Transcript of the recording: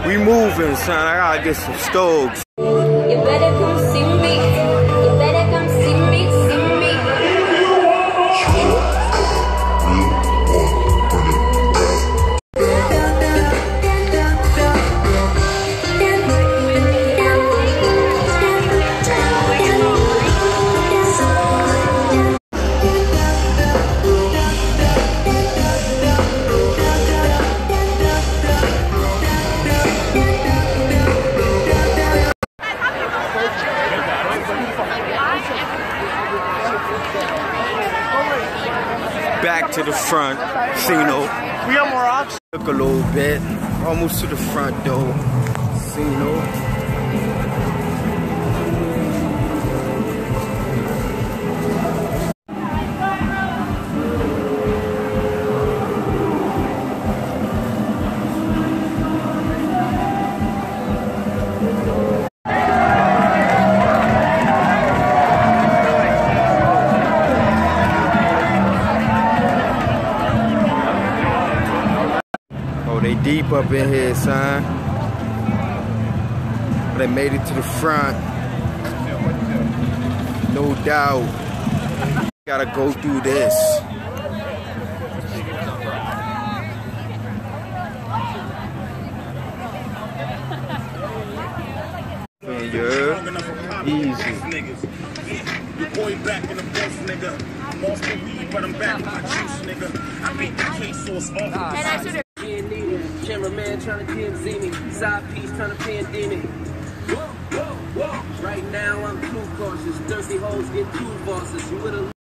We moving, son. I gotta get some stoves. You better come see me. You better come see me, see me. Back to the front, Casino. We got more options. Took a little bit, almost to the front door, Casino. They deep up in here, son. They made it to the front. No doubt. Gotta go through this. Yeah, easy. Your boy back in the boss, nigga. Lost the weed, but I'm back with my juice, nigga. I beat the K-sauce off the Cameraman trying to TMZ me, side piece trying to pandemic. Right now I'm too cautious, thirsty hoes get too bosses. You would've